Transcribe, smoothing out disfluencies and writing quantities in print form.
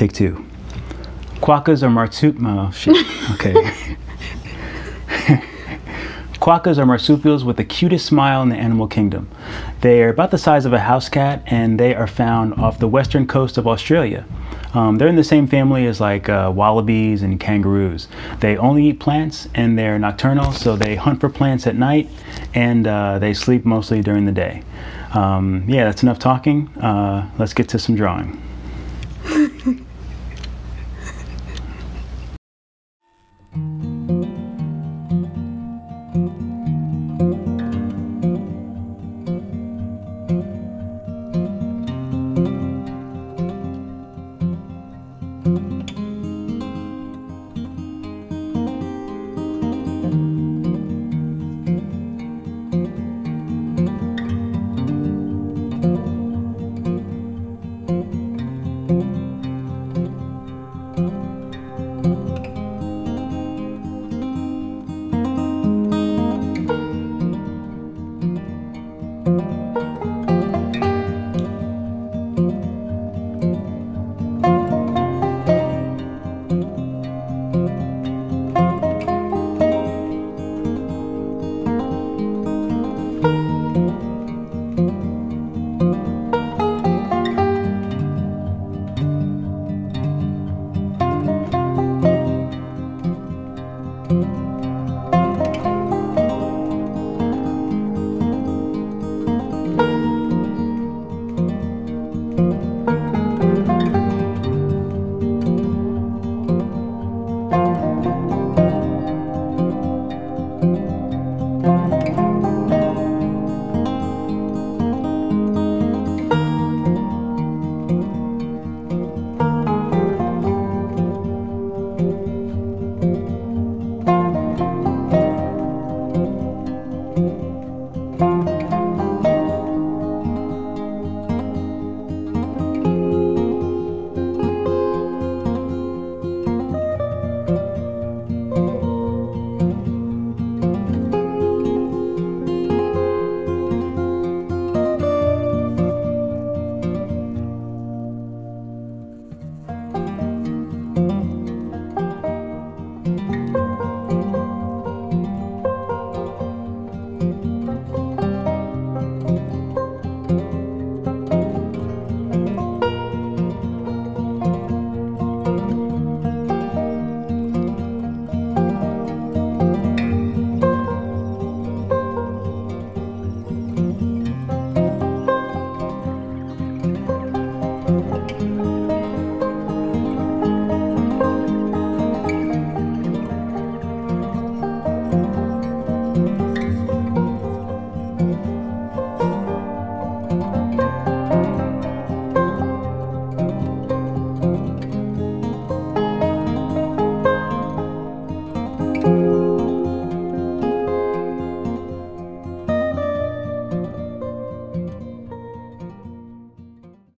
Take two. Quokkas are okay. Quokkas are marsupials with the cutest smile in the animal kingdom. They are about the size of a house cat, and they are found off the western coast of Australia. They're in the same family as like wallabies and kangaroos. They only eat plants, and they're nocturnal, so they hunt for plants at night, and they sleep mostly during the day. Yeah, that's enough talking. Let's get to some drawing.